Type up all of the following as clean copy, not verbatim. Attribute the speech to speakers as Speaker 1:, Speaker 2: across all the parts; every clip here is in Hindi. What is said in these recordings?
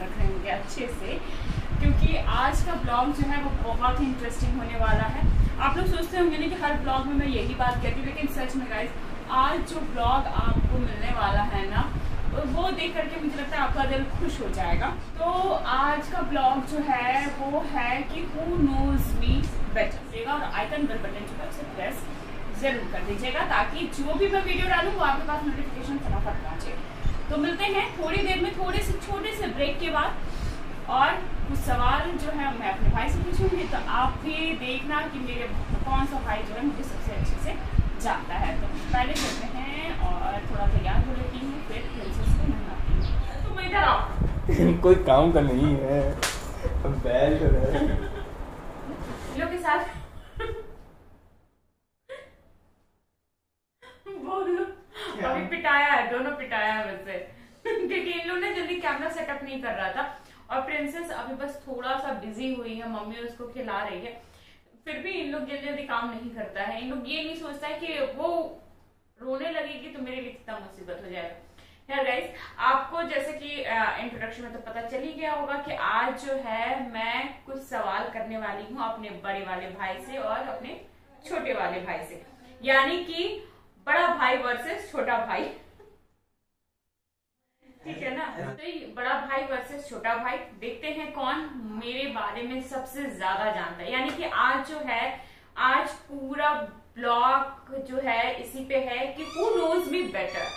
Speaker 1: रख लेंगे अच्छे से, क्योंकि आज का ब्लॉग जो है वो बहुत ही इंटरेस्टिंग होने वाला है। आप लोग सोचते होंगे ना कि हर ब्लॉग में मैं यही बात कहती हूँ, लेकिन सच में गाइस आज जो ब्लॉग आपको मिलने वाला है ना, वो देख करके मुझे लगता है आपका दिल खुश हो जाएगा। तो आज का ब्लॉग जो है वो है कि हु नोज मी बेटर, और आइकन बेल बटन जो है उसे प्रेस जरूर कर दीजिएगा, ताकि जो भी मैं वीडियो डालूँ वो आपके पास नोटिफिकेशन फटाफट पहुँचे। तो मिलते हैं थोड़ी देर में थोड़े से छोटे से ब्रेक के बाद, और कुछ सवाल जो है मैं अपने भाई से पूछूंगी, तो आप भी देखना कि मेरे कौन सा भाई जो है मुझे सबसे अच्छे से जानता है। तो पहले चलते हैं और थोड़ा तैयार हो लेती हूँ, फिर प्रिंसेस को मनाती हूँ। तुम इधर आओ।
Speaker 2: कोई काम का नहीं है, बैल कर रहा है
Speaker 1: लोग के साथ बोलो। अभी पिटाया है, दोनों पिटाया है वैसे, क्योंकि इन लोगों ने जल्दी कैमरा सेटअप नहीं कर रहा था, और प्रिंसेस अभी बस थोड़ा सा बिजी हुई है, मम्मी उसको खिला रही है। फिर भी इन लोग जल्दी जल्दी काम नहीं करता है। इन लोग ये नहीं सोचता है कि वो रोने लगेगी तो मेरे लिए कितना मुसीबत हो जाएगा। यार गाइस, आपको जैसे कि इंट्रोडक्शन में तो पता चल ही गया होगा कि आज जो है मैं कुछ सवाल करने वाली हूँ अपने बड़े वाले भाई से और अपने छोटे वाले भाई से, यानी कि बड़ा भाई वर्सेस छोटा भाई, ठीक है ना। तो बड़ा भाई वर्सेस छोटा भाई, देखते हैं कौन मेरे बारे में सबसे ज्यादा जानता है। यानी कि आज जो है, आज पूरा ब्लॉग जो है इसी पे है कि हु नोज मी बेटर।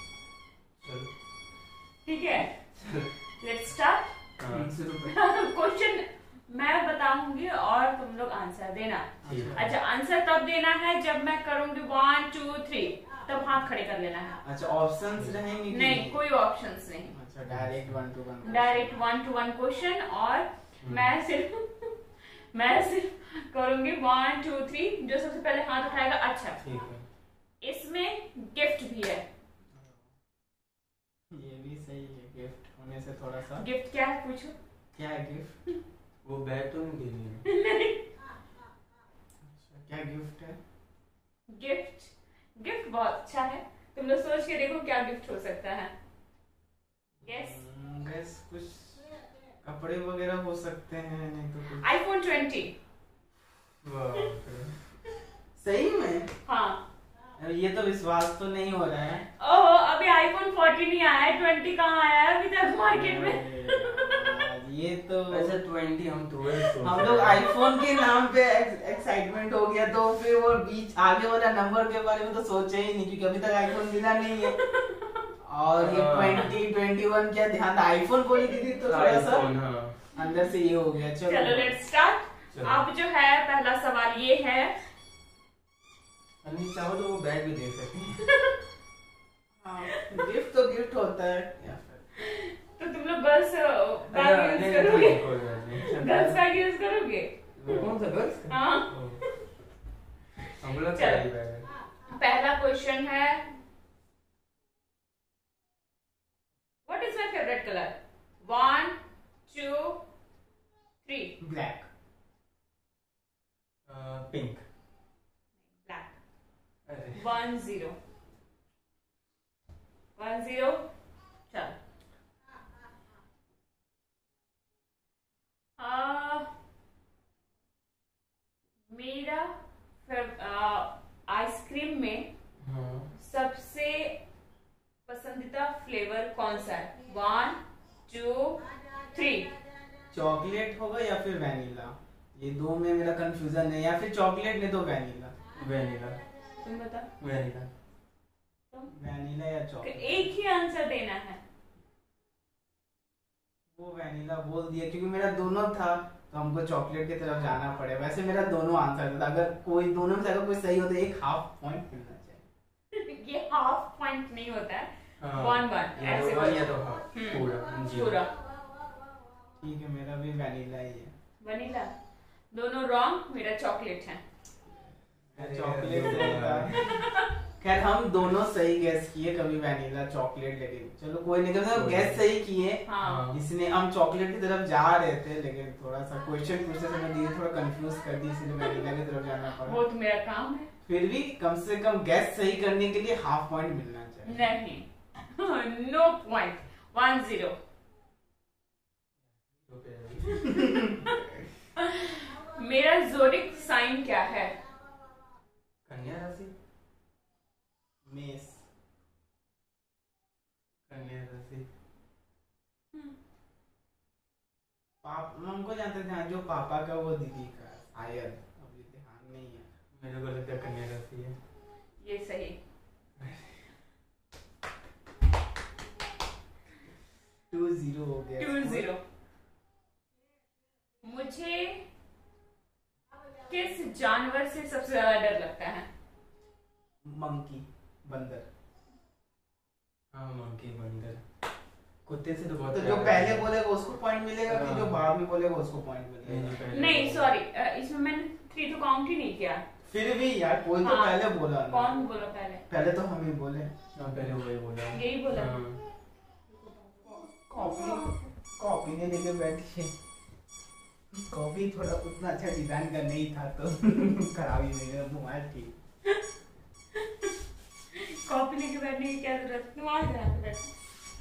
Speaker 1: ठीक है, लेट्स स्टार्ट। क्वेश्चन मैं बताऊंगी और तुम लोग आंसर देना। अच्छा, आंसर तब देना है जब मैं करूंगी 1 2 3, तब हाथ खड़े कर लेना है।
Speaker 3: अच्छा, ऑप्शंस रहेंगे?
Speaker 1: नहीं, कोई ऑप्शंस नहीं।
Speaker 3: अच्छा, direct 1 to 1,
Speaker 1: direct 1 to 1 question, और मैं सिर्फ करूंगी 1 2 3, जो सबसे पहले हाथ उठाएगा। अच्छा,
Speaker 3: ठीक है।
Speaker 1: इसमें गिफ्ट भी है।
Speaker 3: ये भी सही है, गिफ्ट होने से थोड़ा सा।
Speaker 1: गिफ्ट क्या है पूछो?
Speaker 3: क्या है गिफ्ट?
Speaker 2: वो बैग तो नहीं देनी है।
Speaker 1: नहीं,
Speaker 3: अच्छा, क्या गिफ्ट है?
Speaker 1: गिफ्ट बहुत अच्छा है। तुम लोग सोच के देखो क्या गिफ्ट हो सकता है।
Speaker 3: गैस कुछ कपड़े वगैरह हो सकते हैं, नहीं तो कुछ।
Speaker 1: iPhone 20।
Speaker 3: सही में?
Speaker 1: हाँ।
Speaker 3: ये तो विश्वास तो नहीं हो रहा है।
Speaker 1: ओह, अभी iPhone 14 ही आया है, 20 कहाँ आया है अभी तक मार्केट में।
Speaker 3: ये तो
Speaker 2: ऐसा 20
Speaker 3: हम लोग आईफोन के नाम पे एक्साइटमेंट हो गया, तो फिर वो बीच आगे वाला नंबर के बारे में तो सोचे ही नहीं, क्योंकि अभी तक आईफोन मिला नहीं है। और ये 20 21 क्या ध्यान, आईफोन बोली दीदी तो थोड़ा सा अंदर से ये हो गया।
Speaker 1: चलो लेट्स स्टार्ट। अब जो है पहला सवाल ये है,
Speaker 2: अन्नी चाहो तो वो बैग भी दे सकती है।
Speaker 3: हाँ, गिफ्ट तो गिफ्ट होता है।
Speaker 1: तो तुम लोग गर्ल्स बैग यूज करोगे? गर्ल्स बैग यूज करोगे?
Speaker 2: कौन सा गर्ल्स?
Speaker 1: हाँ।
Speaker 2: हम लोग
Speaker 1: चलो।
Speaker 2: बैग है।
Speaker 1: पहला क्वेश्चन है, what is my favourite colour? 1 2 3।
Speaker 3: Black.
Speaker 2: Pink.
Speaker 1: Black. 1 0 1 0। चल, मेरा आइसक्रीम में सबसे पसंदीदा फ्लेवर कौन सा है? 1 2 3।
Speaker 3: चॉकलेट होगा या फिर वैनिला, ये दो में मेरा कंफ्यूजन है, या फिर चॉकलेट नहीं तो वैनिला।
Speaker 2: वैनिला।
Speaker 1: तुम बता।
Speaker 2: वैनिला।
Speaker 3: वैनिला या चॉकलेट?
Speaker 1: एक ही आंसर देना है।
Speaker 3: वो वैनिला बोल दिया, क्योंकि मेरा दोनों था, तो हमको चॉकलेट की तरफ जाना पड़े। वैसे मेरा दोनों आंसर था, अगर कोई दोनों में से अगर कोई सही हो तो एक हाफ पॉइंट मिलना चाहिए।
Speaker 1: ये हाफ पॉइंट नहीं होता है, 1 1 ऐसे
Speaker 2: वन या तो हाफ पूरा
Speaker 1: पूरा।
Speaker 3: ठीक है, मेरा भी वैनिला ही है।
Speaker 1: वनीला। दोनों रॉन्ग, मेरा चॉकलेट है।
Speaker 3: चॉकलेट। खैर हम दोनों सही गैस किए, कभी वैनिला चॉकलेट, लेकिन चलो कोई नहीं, तो गैस सही किए।
Speaker 1: हाँ।
Speaker 3: इसने हम चॉकलेट की तरफ जा रहे थे, लेकिन थोड़ा सा क्वेश्चन पूछने से मैं थोड़ा कंफ्यूज कर दी, इसलिए वैनिला की तरफ जाना पड़ा।
Speaker 1: वो तो मेरा काम है।
Speaker 3: फिर भी कम से कम गैस सही करने के लिए हाफ पॉइंट मिलना चाहिए।
Speaker 1: नहीं, नो पॉइंट। 1 0।
Speaker 3: हमको जानते थे जो पापा का वो दीदी का शायद, अभी ध्यान नहीं है।
Speaker 2: मेरे को लगता है कन्या राशि है।
Speaker 1: ये सही।
Speaker 3: 2-0 हो गया।
Speaker 1: 2-0। मुझे किस जानवर से सबसे ज्यादा डर लगता है?
Speaker 3: मंकी, बंदर।
Speaker 2: हाँ मंकी बंदर। कुत्ते से तो बहुत
Speaker 3: तो जो पहले बोलेगा उसको पॉइंट मिलेगा कि जो बाद में बोलेगा उसको पॉइंट मिलेगा?
Speaker 1: नहीं सॉरी, इसमें मैंने 3 तो काउंट ही नहीं किया।
Speaker 3: फिर भी यार कोई तो पहले बोला ना।
Speaker 1: कौन बोला पहले?
Speaker 3: पहले तो हम ही बोले।
Speaker 2: हाँ पहले वही बोला।
Speaker 1: यही बोला।
Speaker 3: कॉपी नहीं लेके बैठी। कॉपी थोड़ा उतना अच्छा डिजाइन का नहीं था तो खराब ही नहीं है, मोबाइल ठीक।
Speaker 1: कॉपी लेके बैठने की क्या जरूरत, तुम्हारे ध्यान पे बैठो।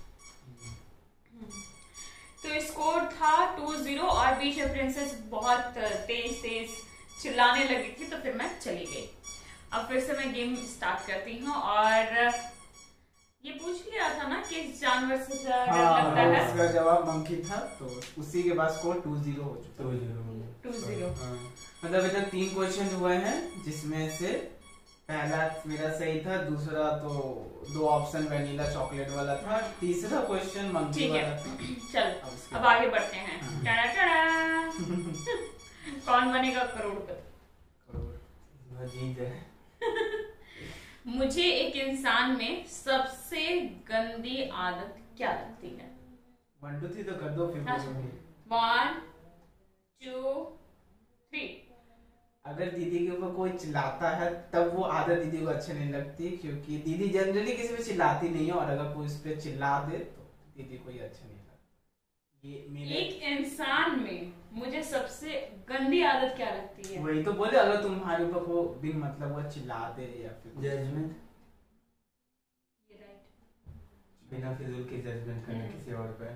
Speaker 1: तो स्कोर था 2-0 और बीच में प्रिंसेस बहुत तेज चिल्लाने लगी थी, तो फिर मैं चली गई। अब फिर से मैं गेम स्टार्ट करती हूँ और ये पूछ लिया था ना किस जानवर से डर लगता है।
Speaker 3: उसका जवाब मंकी था, तो उसी के बाद स्कोर 2-0 हो चुका।
Speaker 1: 2-0।
Speaker 3: मतलब अभी तक 3 क्वेश्चन हुए हैं, जिसमें से पहला मेरा सही था, दूसरा तो 2 ऑप्शन वैनिला चॉकलेट वाला था, तीसरा क्वेश्चन मंकी वाला था।
Speaker 1: चलो अब आगे बढ़ते हैं। Tada tada. कौन बनेगा करोड़पति?
Speaker 2: जीत है।
Speaker 1: मुझे एक इंसान में सबसे गंदी आदत क्या लगती है?
Speaker 3: 1 2 3 तो कर दो फिर।
Speaker 1: 1 2 3।
Speaker 3: अगर दीदी के ऊपर कोई चिल्लाता है तब वो आदत दीदी को अच्छी नहीं लगती, क्योंकि दीदी जनरली किसी पे चिल्लाती नहीं है, और अगर कोई उस पे चिल्ला दे तो दीदी को ही अच्छा नहीं लगता। ये मेरे
Speaker 1: एक इंसान में मुझे सबसे गंदी आदत क्या लगती है?
Speaker 3: वही तो बोले, अगर तुम्हारे ऊपर को बिन मतलब वो चिल्ला दे या फिर
Speaker 2: जजमेंट।
Speaker 1: ये राइट।
Speaker 2: बिना फिजूल के जजमेंट करना किसी और पे।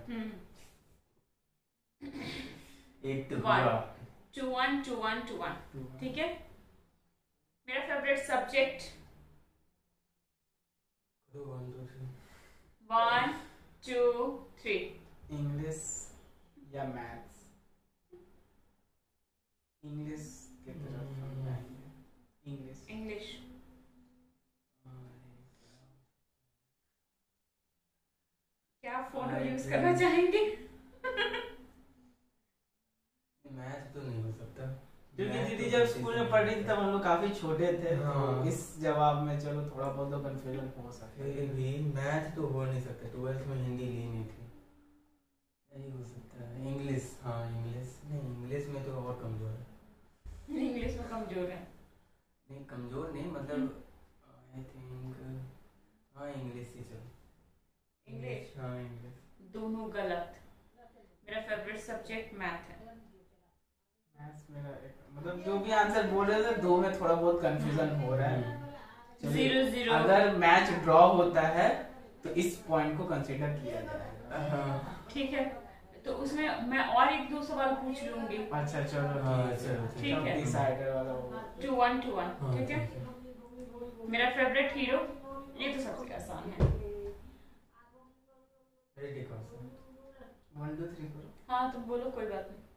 Speaker 2: 8 to
Speaker 1: 1 ठीक है। मेरा फेवरेट सब्जेक्ट 1 2 3।
Speaker 3: इंग्लिश या मैथ्स? इंग्लिश की तरफ हम जाएंगे। इंग्लिश।
Speaker 1: क्या फोन यूज करना चाहेंगे?
Speaker 2: मैथ तो नहीं हो सकता,
Speaker 3: क्योंकि दीदी जब स्कूल में पढ़ रही थी तब हम लोग काफी छोटे थे।
Speaker 2: हाँ।
Speaker 3: तो इस जवाब में चलो थोड़ा बहुत तो कंफ्यूजन हो सकता है।
Speaker 2: फिर भी मैथ तो हो नहीं सकता, 12th में हिंदी ली नहीं थी, यही हो सकता है। इंग्लिश, हाँ इंग्लिश नहीं, इंग्लिश में तो और कमजोर है।
Speaker 1: इंग्लिश में कमजोर है?
Speaker 2: नहीं कमजोर नहीं, मतलब आई थिंक हाँ इंग्लिश ही चलो।
Speaker 1: इंग्लिश?
Speaker 2: हाँ इंग्लिश।
Speaker 1: दोनों गलत। मेरा फेवरेट सब्जेक्ट मैथ है।
Speaker 3: मैथ्स मेरा मतलब जो भी आंसर बोल रहे थे, 2 में थोड़ा बहुत कंफ्यूजन हो रहा है।
Speaker 1: 0-0।
Speaker 3: अगर मैच ड्रॉ होता है तो इस पॉइंट को कंसीडर किया जाएगा।
Speaker 1: ठीक है, तो उसमें मैं और 1-2 सवाल पूछ लूंगी।
Speaker 3: अच्छा चलो
Speaker 2: हाँ चलो
Speaker 1: ठीक है।
Speaker 3: डिसाइडर वाला होगा।
Speaker 1: 2-1 ठीक है। मेरा फेवरेट हीरो, ये तो सबसे आसान है।
Speaker 3: 1 2 3 करो।
Speaker 1: हाँ तुम बोलो, कोई बात नहीं।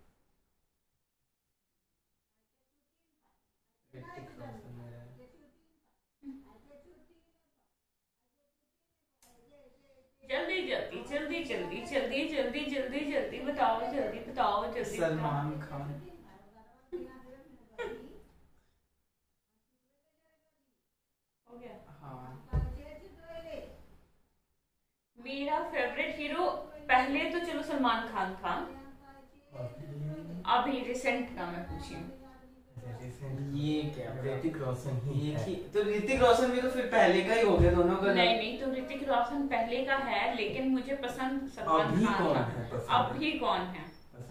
Speaker 1: जल्दी बताओ, जल्दी।
Speaker 3: सलमान खान।
Speaker 1: हो गया?
Speaker 3: हाँ।
Speaker 1: मेरा फेवरेट हीरो पहले तो चलो सलमान खान था, अभी रिसेंट का मैं पूछी हूँ।
Speaker 3: ये क्या?
Speaker 2: ऋतिक रोशन ही है।
Speaker 3: तो ऋतिक रोशन भी तो फिर पहले का ही हो गया दोनों का।
Speaker 1: नहीं तो ऋतिक रोशन पहले का है, लेकिन मुझे पसंद सलमान खान था। अभी कौन है?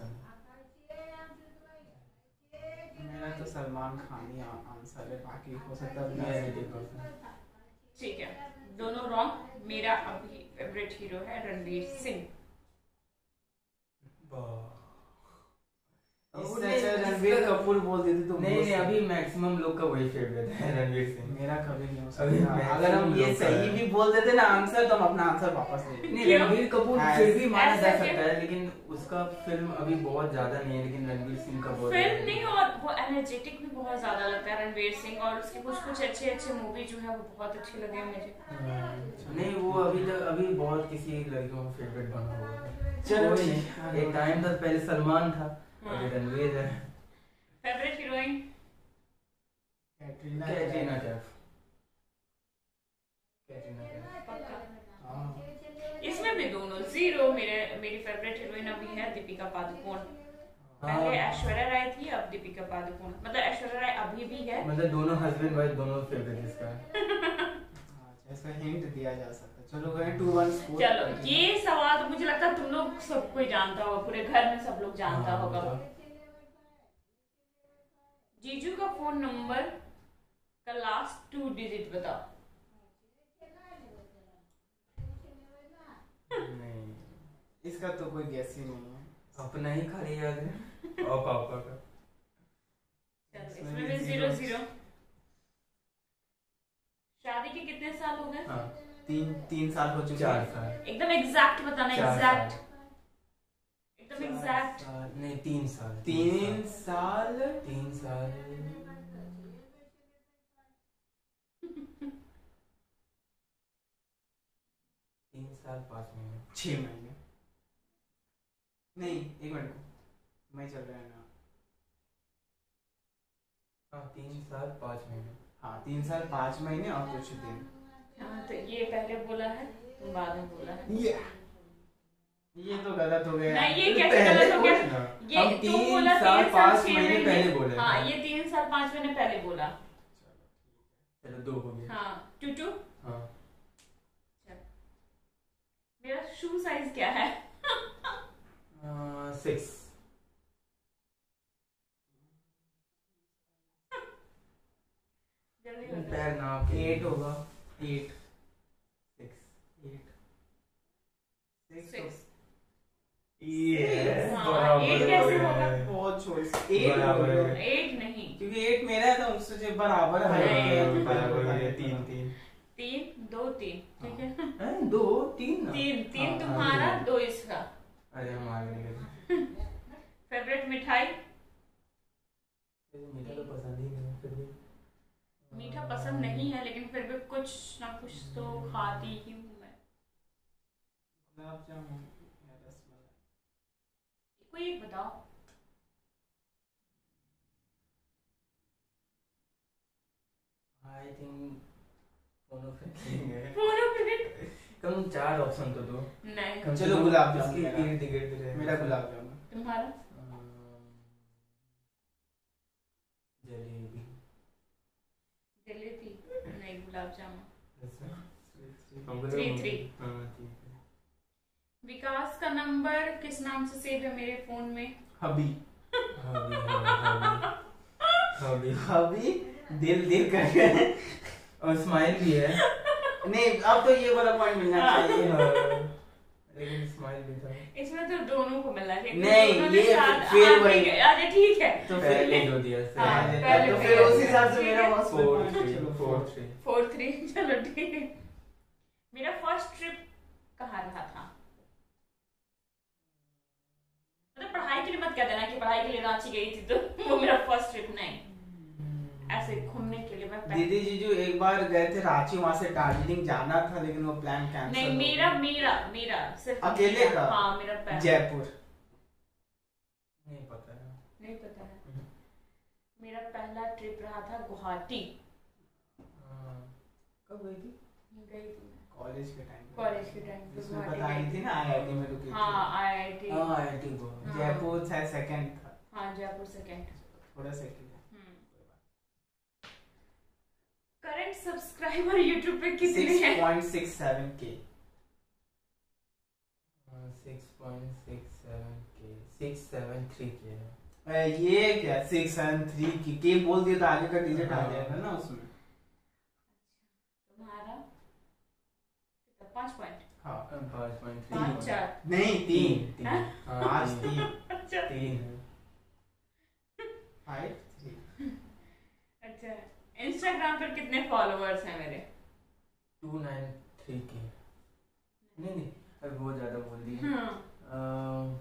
Speaker 3: मेरा तो सलमान खान ही आंसर है, बाकी हो सकता है ऋतिक रोशन।
Speaker 1: ठीक है, दोनों रॉन्ग। मेरा अभी फेवरेट हीरो है रणवीर सिंह।
Speaker 3: इससे अच्छा रणबीर कपूर बोल देती तो
Speaker 2: नहीं नहीं, अभी मैक्सिमम लोग का वही फेवरेट है, रणवीर सिंह।
Speaker 3: मेरा कभी नहीं हो
Speaker 2: अभी
Speaker 3: सकता। अगर हम ये सही भी बोल देते ना आंसर, तो हम अपना आंसर वापस ले लेते।
Speaker 2: नहीं, रणवीर कपूर फिर भी माना जा
Speaker 1: ऐसे
Speaker 2: सकता है, लेकिन उसका फिल्म अभी बहुत ज्यादा नहीं है, लेकिन रणवीर सिंह का बहुत
Speaker 1: फिल्म नहीं, और वो एनर्जेटिक भी बहुत ज्यादा लगता है रणवीर सिंह, और उसके कुछ कुछ अच्छे अच्छे मूवी जो है वो बहुत अच्छे लगे मुझे।
Speaker 2: नहीं, वो अभी तक अभी बहुत किसी लड़कियों का फेवरेट बना हुआ है।
Speaker 3: चलो
Speaker 2: कोई नहीं, एक टाइम तक पहले सलमान था, अभी रणवीर है।
Speaker 1: Favourite heroine?
Speaker 3: कैटरीना
Speaker 2: कैटरीना कैफ।
Speaker 1: इसमें भी दोनों जीरो। मेरी फेवरेट हीरोइन अभी है दीपिका पादुकोण। पहले ऐश्वर्या राय थी, अब दीपिका पादुकोण। मतलब ऐश्वर्या राय अभी भी है,
Speaker 2: मतलब दोनों हस्बैंड वाइफ दोनों फेवरेट इसका है।
Speaker 3: ऐसा हिंट दिया जा सकता है। चलो गए 2-1 स्कोर।
Speaker 1: चलो ये सवाल तो मुझे लगता है तुम लोग सब कोई जानता होगा, पूरे घर में सब लोग जानता होगा। जीजू का फोन नंबर का लास्ट 2 डिजिट बताओ।
Speaker 2: नहीं,
Speaker 3: इसका तो कोई गैस ही नहीं है,
Speaker 2: अपना ही खाली याद है और पापा का।
Speaker 1: चलो इसमें भी 0-0। शादी के कितने साल हो गए?
Speaker 2: हाँ,
Speaker 3: 3 साल हो चुके
Speaker 2: 4 साल।
Speaker 1: एकदम एग्जैक्ट बताना,
Speaker 2: 4
Speaker 1: एग्जैक्ट
Speaker 2: साल।
Speaker 1: एकदम एग्जैक्ट।
Speaker 2: नहीं, 3 साल।
Speaker 3: 3 साल
Speaker 2: 3 साल 3 साल 5 महीने।
Speaker 3: 6 महीने। नहीं, 1 मिनट, मैं चल रहा है ना।
Speaker 2: हाँ, 3 साल 5 महीने।
Speaker 3: हाँ, 3 साल 5 महीने और कुछ दिन।
Speaker 1: हाँ, तो ये पहले बोला है, तुम बाद में बोला है।
Speaker 3: ये तो गलत हो गया।
Speaker 1: नहीं, ये कैसे गलत हो गया? ये
Speaker 2: हम
Speaker 1: तुम
Speaker 2: 3
Speaker 1: बोला
Speaker 2: साल
Speaker 1: 3 साल
Speaker 2: 5
Speaker 1: 6
Speaker 2: महीने पहले बोले।
Speaker 1: हाँ, ये 3 साल 5 महीने पहले बोला।
Speaker 2: चलो 2 हो गया।
Speaker 1: हाँ, 2-2।
Speaker 2: हाँ,
Speaker 1: मेरा शू साइज क्या है?
Speaker 2: 6।
Speaker 1: जल्दी बताओ।
Speaker 2: पैर नाप
Speaker 3: 8 होगा। 8
Speaker 2: 6।
Speaker 1: 6।
Speaker 2: Yes,
Speaker 1: हाँ,
Speaker 2: बराबर
Speaker 1: 8 कैसे
Speaker 2: हो
Speaker 1: होगा?
Speaker 2: गया।
Speaker 3: बहुत चॉइस। 8
Speaker 2: बराबर है।
Speaker 1: 8 नहीं,
Speaker 3: क्योंकि 8 मेरा है तो उससे बराबर है।
Speaker 1: नहीं,
Speaker 2: बराबर हो गया। 3-3।
Speaker 1: 3 2 3 ठीक है।
Speaker 2: 2 3 ना?
Speaker 1: 3
Speaker 2: हाँ,
Speaker 1: तुम्हारा,
Speaker 2: हाँ,
Speaker 1: 2 इसका।
Speaker 2: अरे हम आगे निकल।
Speaker 1: फेवरेट मिठाई?
Speaker 2: मीठा तो पसंद ही नहीं है, फिर भी
Speaker 1: मीठा पसंद नहीं है, लेकिन फिर भी कुछ ना कुछ तो खाती ही हूँ मैं।
Speaker 3: गुलाब जामुन या रसमलाई।
Speaker 1: कोई एक बताओ।
Speaker 2: आई थिंक फोनो फ्रेंड है।
Speaker 1: फोनो फ्रेंड?
Speaker 2: कम 4 ऑप्शन तो दो।
Speaker 1: नहीं।
Speaker 2: कम से
Speaker 3: चलो
Speaker 2: कम
Speaker 3: गुलाब जामुन
Speaker 2: इसके
Speaker 3: मेरा।
Speaker 2: इर्द-गिर्द रहे।
Speaker 3: मेरा गुलाब जामुन।
Speaker 1: तुम्हारा?
Speaker 2: जलेबी।
Speaker 1: जलेबी नहीं, गुलाब जामुन।
Speaker 2: 3-3।
Speaker 1: 3-3।
Speaker 2: हाँ, ठीक है।
Speaker 1: विकास का नंबर किस नाम से सेव है मेरे फोन में?
Speaker 3: हबी।
Speaker 2: हबी
Speaker 3: हबी दिल करके।
Speaker 2: और स्माइल भी है।
Speaker 3: नहीं, अब तो ये वाला पॉइंट मिलना चाहिए।
Speaker 2: लेकिन स्माइल भी था।
Speaker 1: इसमें तो दोनों को मिलना चाहिए।
Speaker 3: नहीं,
Speaker 1: दोनों ने
Speaker 3: ये
Speaker 1: साथ-
Speaker 3: फिर
Speaker 1: हाँ,
Speaker 3: वही।
Speaker 1: ठीक है, अच्छा ठीक है।
Speaker 3: तो
Speaker 2: पहले जो दिया
Speaker 1: हाँ,
Speaker 2: सही।
Speaker 1: पहले
Speaker 3: तो फिर उस हिसाब से
Speaker 1: ठीक
Speaker 3: मेरा
Speaker 1: है।
Speaker 3: बस
Speaker 2: 4-3।
Speaker 1: 4-3 चलो ठीक है। मेरा फर्स्ट ट्रिप कहाँ रहा था? मतलब पढ़ाई के लिए मत कह देना कि पढ़ाई के लिए रांची गई थी, तो वो मेरा फर्स्ट ट्रिप नहीं। ऐसे घूमने के लिए मैं
Speaker 3: दीदी जीजू एक बार गए थे रांची, वहाँ से दार्जिलिंग जाना था, लेकिन वो प्लान कैंसिल
Speaker 1: नहीं,
Speaker 3: हो
Speaker 1: मेरा
Speaker 3: गया।
Speaker 1: मेरा मेरा सिर्फ
Speaker 3: अकेले
Speaker 1: मेरा,
Speaker 3: का?
Speaker 1: हाँ मेरा पहला।
Speaker 3: जयपुर।
Speaker 2: नहीं पता है।
Speaker 1: नहीं पता है। मेरा पहला ट्रिप रहा था गुवाहाटी।
Speaker 2: कब गई थी?
Speaker 1: गई थी मैं
Speaker 3: कॉलेज के टाइम।
Speaker 1: कॉलेज के टाइम पे
Speaker 3: जिसमें
Speaker 1: गुवाहाटी
Speaker 3: बता रही
Speaker 1: गई
Speaker 3: थी ना IIT में रुकी थी।
Speaker 1: हाँ IIT।
Speaker 2: IIT को।
Speaker 1: हाँ।
Speaker 3: जयपुर शायद सेकंड था।
Speaker 1: हाँ जयपुर सेकंड।
Speaker 3: थोड़ा सेकंड।
Speaker 1: करंट सब्सक्राइबर यूट्यूब पे कितने हैं?
Speaker 3: 6.67 के।
Speaker 2: 6.67 के। 673 के है।
Speaker 3: ये क्या 673 के बोल दिया तो आगे का डिजिट आ जाएगा ना उसमें।
Speaker 1: तुम्हारा 5 पॉइंट?
Speaker 3: हाँ
Speaker 2: 5.3।
Speaker 1: 5-4
Speaker 3: नहीं 3।
Speaker 2: 3।
Speaker 1: हाँ?
Speaker 3: 5 3।
Speaker 1: अच्छा
Speaker 2: 3 है।
Speaker 1: कितने फॉलोअर्स हैं मेरे?
Speaker 2: 293K। नहीं अभी बहुत ज्यादा बोल दिए।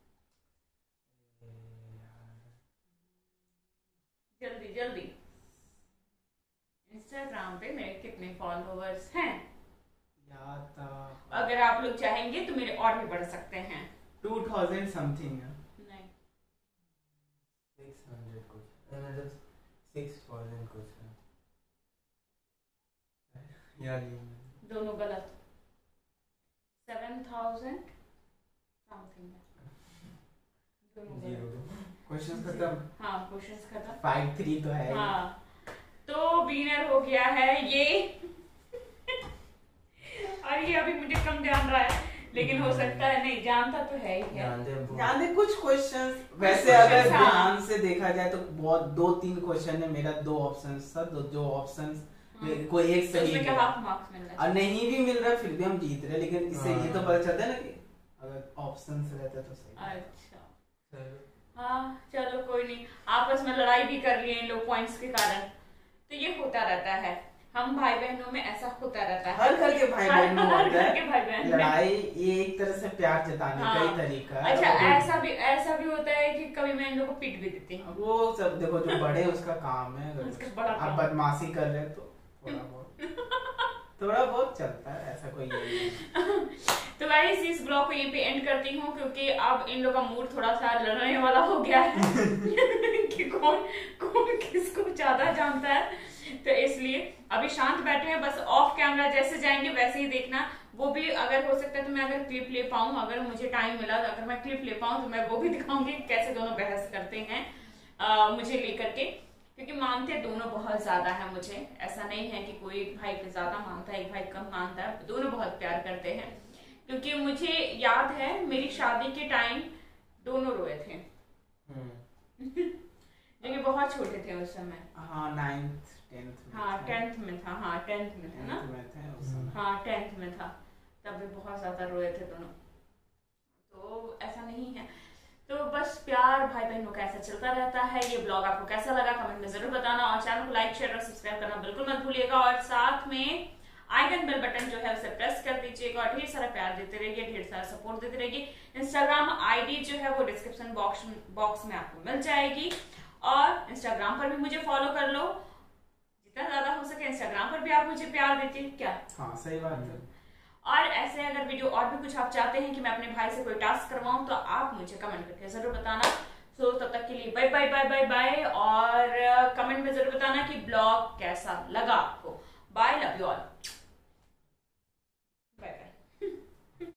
Speaker 1: जल्दी जल्दी, इंस्टाग्राम पे मेरे कितने फॉलोअर्स हैं?
Speaker 3: याद था।
Speaker 1: अगर आप लोग चाहेंगे तो मेरे और भी बढ़ सकते हैं।
Speaker 3: 2000 समथिंग है।
Speaker 1: नहीं,
Speaker 2: 600 कुछ, मतलब 6000 कुछ है यार।
Speaker 1: दोनों गलत। 7000 समथिंग है। दोनों गलत।
Speaker 3: क्वेश्चन खत्म।
Speaker 1: हाँ, क्वेश्चंस खत्म।
Speaker 3: 53 तो है।
Speaker 1: हाँ, तो विनर हो गया है ये। और ये अभी मुझे कम ध्यान रहा है, लेकिन हो सकता है नहीं जानता तो है ही है।
Speaker 3: ध्यान दे कुछ क्वेश्चंस। वैसे
Speaker 1: questions,
Speaker 3: अगर
Speaker 1: हाँ।
Speaker 3: ध्यान से देखा जाए तो बहुत 2-3 क्वेश्चन है। मेरा 2 ऑप्शंस था, जो ऑप्शंस कोई एक
Speaker 1: तो
Speaker 3: सही
Speaker 1: उसमें क्या
Speaker 3: है।
Speaker 1: हाफ मार्क्स मिल रहा
Speaker 3: और नहीं भी मिल रहा फिर भी हम जीत रहे, लेकिन इससे ये तो
Speaker 2: हाँ।
Speaker 3: पता चलता है ना कि अगर ऑप्शंस रहता तो सही।
Speaker 1: है? अच्छा, हाँ चलो कोई नहीं, आपस में लड़ाई भी कर लिए इन लोग पॉइंट्स के कारण, तो ये होता रहता है। हम भाई बहनों में ऐसा होता रहता है।
Speaker 3: हर घर के भाई बहन में
Speaker 1: हर
Speaker 3: होता
Speaker 1: घर के भाई
Speaker 3: है
Speaker 1: बहन में।
Speaker 3: लड़ाई। ये एक तरह से प्यार जताने का
Speaker 1: हाँ।
Speaker 3: ही तरीका है।
Speaker 1: अच्छा,
Speaker 3: और
Speaker 1: ऐसा भी होता है कि कभी मैं इन लोगों को पीट भी देती हूँ।
Speaker 3: वो सब देखो, जो बड़े हैं उसका काम है। अगर
Speaker 1: उसका बड़ा
Speaker 3: आप
Speaker 1: काम।
Speaker 3: बदमाशी कर रहे हैं तो थोड़ा बहुत चलता है, ऐसा कोई ये नहीं।
Speaker 1: तो गाइस इस ब्लॉग को यहीं पे एंड करती हूँ, क्योंकि अब इन लोगों का मूड थोड़ा सा लड़ने वाला हो गया है कि कौन किसको ज्यादा जानता है। तो इसलिए अभी शांत बैठे हैं, बस ऑफ कैमरा जैसे जाएंगे वैसे ही देखना। वो भी अगर हो सकता है तो मैं अगर क्लिप ले पाऊँ, अगर मुझे टाइम मिला तो अगर मैं क्लिप ले पाऊँ तो मैं वो भी दिखाऊंगी कैसे दोनों बहस करते हैं मुझे लेकर के, क्योंकि मानते दोनों बहुत ज्यादा है मुझे। ऐसा नहीं है कि कोई एक भाई पे ज्यादा मानता है एक भाई कम मानता है, दोनों बहुत प्यार करते हैं। क्योंकि मुझे याद है मेरी शादी के टाइम दोनों रोए थे जो कि बहुत छोटे थे उस समय।
Speaker 3: हाँ 9th 10th
Speaker 1: हाँ 10th में था। हाँ 10th में था ना। हाँ 10th में था, तब भी बहुत ज्यादा रोए थे दोनों। तो ऐसा नहीं है, तो बस प्यार भाई बहनों का ऐसा चलता रहता है। ये ब्लॉग आपको कैसा लगा कमेंट में जरूर बताना, और चैनल को लाइक शेयर और सब्सक्राइब करना बिल्कुल मत भूलिएगा, और साथ में आइकन बेल बटन जो है उसे प्रेस कर दीजिएगा, और ढेर सारा प्यार देते रहिए, ढेर सारा सपोर्ट देते रहिए। इंस्टाग्राम आईडी जो है वो डिस्क्रिप्शन बॉक्स में आपको मिल जाएगी, और इंस्टाग्राम पर भी मुझे फॉलो कर लो, जितना ज्यादा हो सके इंस्टाग्राम पर भी आप मुझे प्यार देती क्या।
Speaker 3: हाँ सही बात है।
Speaker 1: और ऐसे अगर वीडियो और भी कुछ आप चाहते हैं कि मैं अपने भाई से कोई टास्क करवाऊं तो आप मुझे कमेंट करके जरूर बताना। तो तब तक के लिए bye bye bye bye bye, और कमेंट में जरूर बताना कि ब्लॉग कैसा लगा आपको। Bye, love you all.